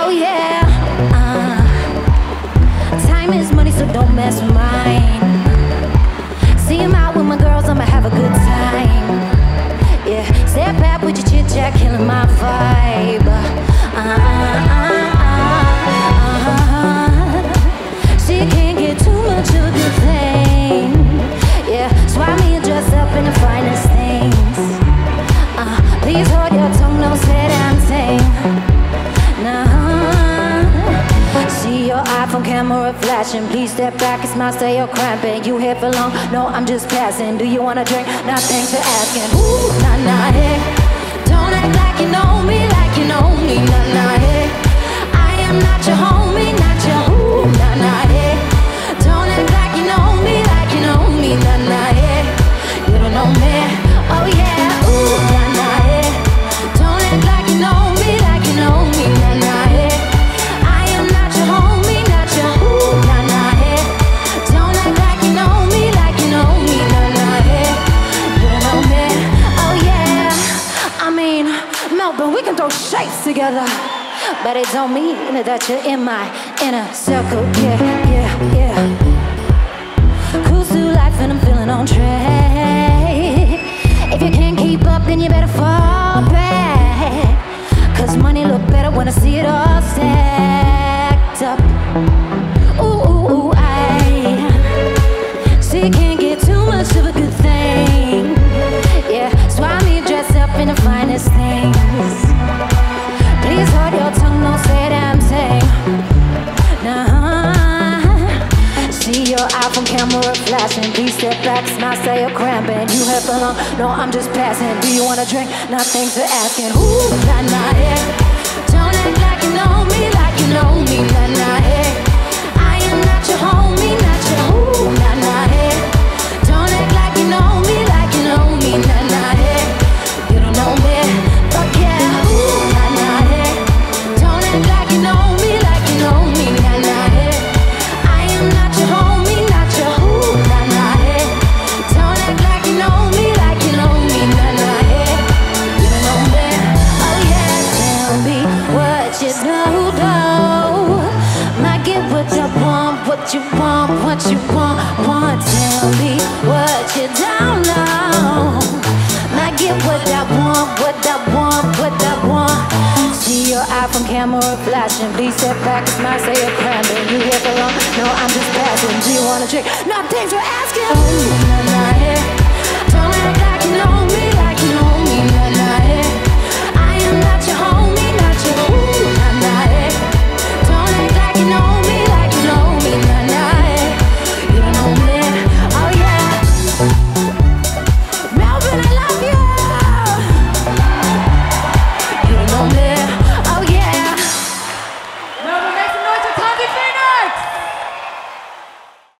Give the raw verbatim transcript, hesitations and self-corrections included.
Oh yeah. uh, Time is money, so don't mess with mine. See him out with my girls, I'ma have a good time. Yeah, step back with your chit chat, killing my vibe. uh, uh, uh, uh, uh. See, you can't get too much of a good thing. Yeah, so I mean dress up in the finest things. uh, Please hold your tongue, don't say damn thing. Nah. See your iPhone camera flashing. Please step back, it's my style, you're cramping. You here for long? No, I'm just passing. Do you wanna drink? Nah, thanks for asking. Ooh, nah, nah, hey. Don't act like you know me, like you know me. Nah, nah, hey. I am not your homie, not your ooh, nah, nah, hey. Don't act like you know me, like you know me. Nah, nah, hey. You don't know me. Oh yeah, ooh, nah, nah, hey. Don't act like you know me, like you know me. Nah, nah, hey. Melbourne, we can throw shapes together, but it don't mean that you're in my inner circle. Yeah, yeah, yeah. Cruise through life and I'm feeling on track. If you can't keep up, then you better fall back. Cause money look better when I see it all stacked up. Ooh, ooh, ooh, I see you can't get too much of a good thing. Yeah, so I mean dress up in the finest things. Please hold your tongue, don't say damn thing. Nah. See your iPhone camera flashing. Please step back, smile, say you're cramping. You here for long? No, I'm just passing. Do you wanna drink? Nah, thanks for asking. Ooh, nah, nah, yeah. Don't act like you know me, like you know me. Nah, nah, yeah. I am not your homie, not your ooh, nah, nah, yeah. Don't act like you know me, like you know me. Nah, nah, yeah. You don't know me. Fuck yeah, ooh, nah, nah, yeah. Don't act like you know me, like you know me. Nah, nah, yeah. I am not your homie, not your ooh, nah, nah, yeah. Don't act like you know me, like you know me. Nah, nah, yeah. You don't know me. Oh yeah, tell me what you know, though. Might get what you want, what you want, what you want, want. Tell me what you don't know. Might get what I want, what I want, what I want. See your iPhone camera flashing. Please step back, it's my say you're cramping. You here for long? No, I'm just passing. Do you wanna drink? No, thanks for asking. Oh, nah, nah, yeah.